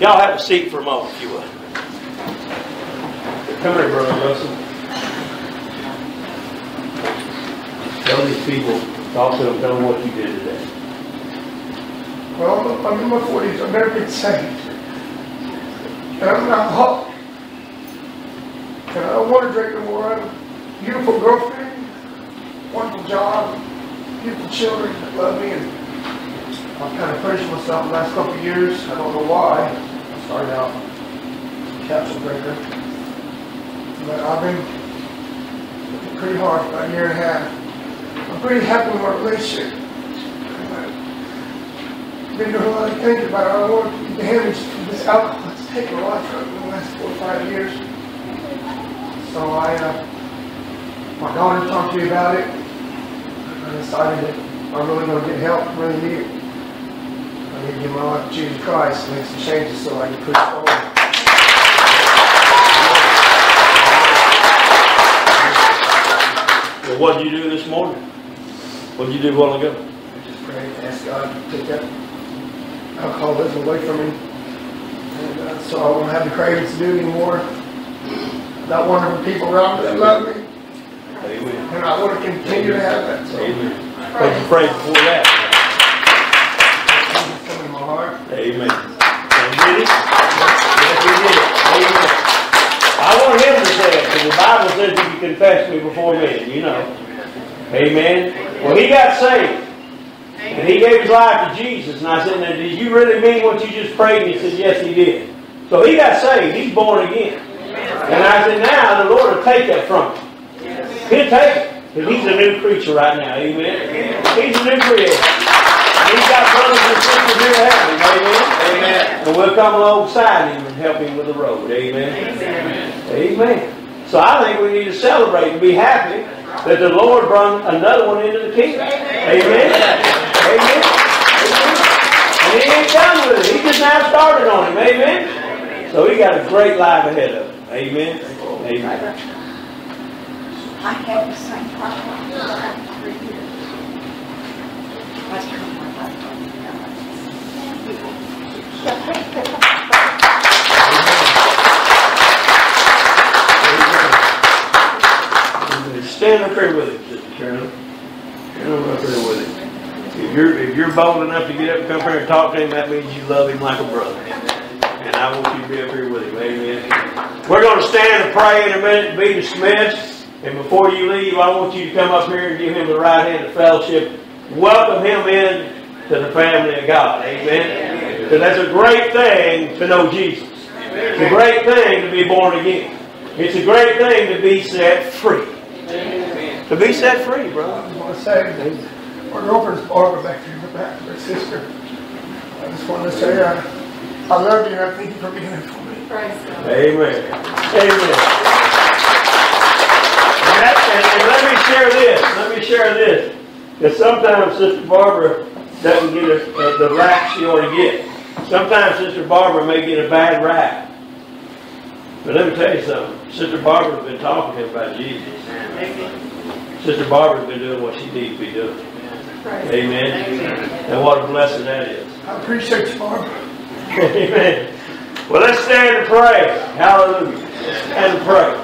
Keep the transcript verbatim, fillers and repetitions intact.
Y'all have a seat for a moment, if you would. Come here, Brother Russell. Tell these people, talk to them, tell them what you did today. Well, I'm in my forties. I've never been saved. And I'm an alcoholic. And I don't want to drink no more. I have a beautiful girlfriend, wonderful job, beautiful children that love me. And I've kind of punished myself the last couple of years. I don't know why. I started out a capsule drinker. But I've been working pretty hard for about a year and a half. I'm pretty happy with my relationship. I've been doing a lot of thinking about it. I don't want the damage from this alcohol. It's taken a lot from me in the last four or five years. So I, uh, my daughter talked to me about it. I decided that I'm really going to get help. I really need it. I need to give my life to Jesus Christ and make some changes so I can push forward. Well, what did you do this morning? What did you do a while ago? I just prayed and asked God to take that alcoholism away from me. And uh, so I won't have the cravings to do it anymore. I've got wonderful people around me that love me. Amen. And I want to continue to have that. So. Amen. What did you pray before that? Jesus come in my heart. Amen. And did it? Yes, he did it. Amen. I want him to say it, because the Bible says you can confess me before men, you know. Amen. Well, he got saved. And he gave his life to Jesus. And I said, now, did you really mean what you just prayed? And he said, yes, he did. So he got saved. He's born again. And I said, now the Lord will take that from him. He'll take it. Because he's a new creature right now. Amen. He's a new creator. And he's got brothers and sisters here to help him. Amen. Amen. And we'll come alongside him and help him with the road. Amen. Amen. Amen. So I think we need to celebrate and be happy that the Lord brought another one into the kingdom. Amen. Amen. Amen. And he ain't done with it. He just now started on him. Amen. So he got a great life ahead of him. Amen. Amen. I had the same problem for about three years. That's come my life. Stand up here with him, Sister Carolyn. Stand up here with him. If you're, if you're bold enough to get up and come here and talk to him, that means you love him like a brother. And I want you to be up here with him. Amen. We're going to stand and pray in a minute to be dismissed. And before you leave, I want you to come up here and give him the right hand of fellowship. Welcome him in to the family of God. Amen. Because that's a great thing to know Jesus. It's a great thing to be born again. It's a great thing to be set free. To be set free, brother. I just want to say, my girlfriend's Barbara back here in the back, her sister. I just want to say, uh, I love you and I thank you for being there for me. Amen. Amen. And, and let me share this. Let me share this. Because sometimes Sister Barbara doesn't get a, a, the rap she ought to get. Sometimes Sister Barbara may get a bad rap. But let me tell you something. Sister Barbara's been talking to him about Jesus. Sister Barbara's been doing what she needs to be doing. Amen. Amen. And what a blessing that is. I appreciate you, Barbara. Amen. Well, let's stand and pray. Hallelujah. And pray.